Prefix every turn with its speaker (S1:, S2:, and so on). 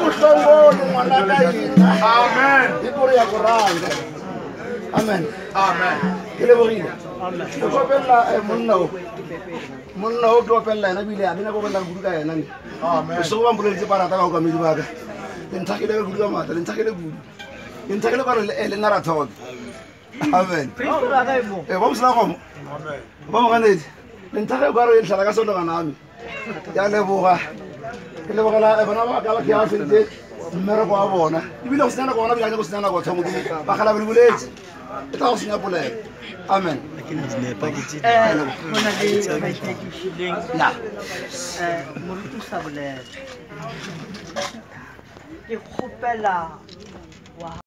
S1: kuhlongole ngwana ka ena. Amen. Ke gore ya koranga. Amen. Amen. Ke lebogile. Ke kopela monna o. Monna o ke kopela ena bile a bina go bela go ka ena. Amen. So ba mbuletse parata ka go ka medi ba ka. Le nthakile go ka mata, le nthakile go. Le nthakile ba le nna ra thola. Amen. Ba mosela go mo. Amen. Ba mo ganedi. Le nthakile go re e hlala ka sona ga nami. Ya leboga. Ke lebogela bana ba ka ba ke a fente. Mmere go a bona. Ibile go sena go bona bila go sena go thamo di ba gala buletse. E tla go senya poleke. Amen.
S2: Mona le baitekišileng moruti sa bolela ke kgopela